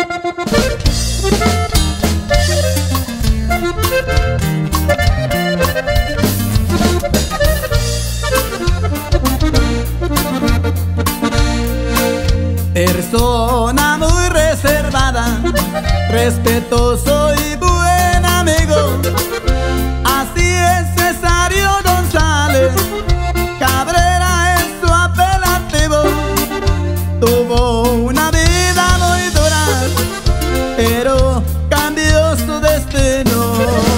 Persona muy reservada, respetuoso y buen amigo. Así es Cesario González, Cabrera es su apelativo. Tuvo una vida muy dura, pero cambió su destino.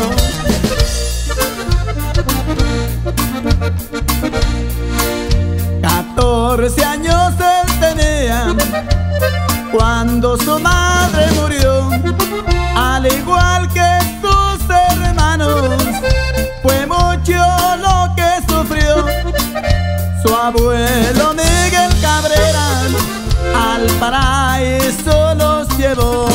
14 años él tenía cuando su madre murió, al igual que sus hermanos, fue mucho lo que sufrió. Su abuelo Miguel Cabrera al paraíso los llevó.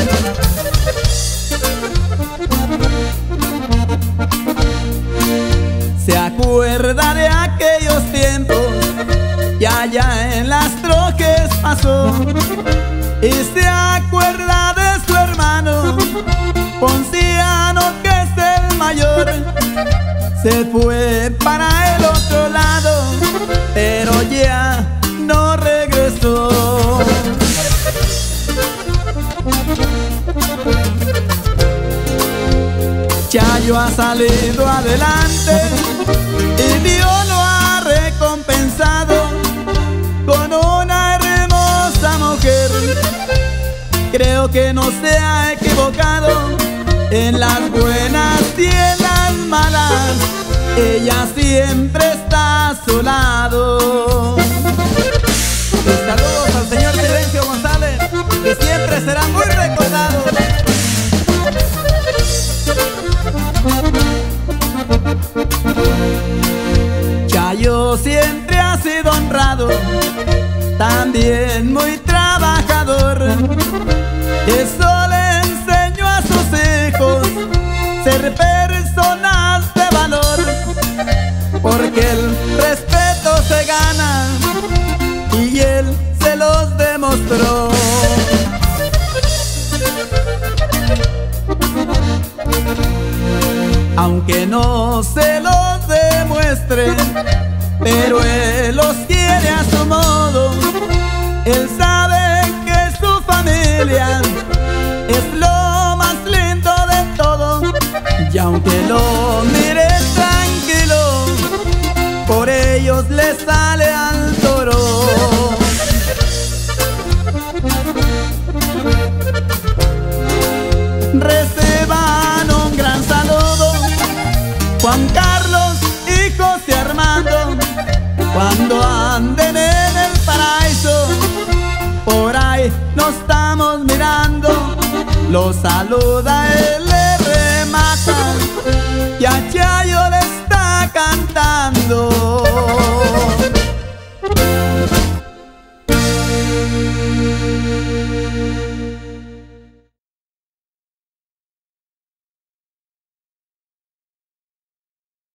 Se acuerda de aquellos tiempos y allá en las trojes pasó, y se acuerda de su hermano Ponciano, que es el mayor. Se fue para el otro lado, pero ya no regresó. Chayo ha salido adelante y Dios lo ha recompensado con una hermosa mujer. Creo que no se ha equivocado, en las buenas y en las malas ella siempre está a su lado. Saludos al señor Silencio González, que siempre será muy recordado. Chayo siempre ha sido honrado, también muy trabajador. Eso le enseñó a sus hijos, ser personas de valor, porque el respeto se gana y él se los demostró. Aunque no se los demuestre, pero él los quiere a su modo. Él sabe que su familia es lo más lindo de todo, y aunque lo mire tranquilo, por ellos le sale al toro. Reciban un gran saludo Juan Carlos y José Armando, cuando anden en el paraíso, por ahí nos estamos mirando. Los saluda, él le remata y a Chayo le está cantando.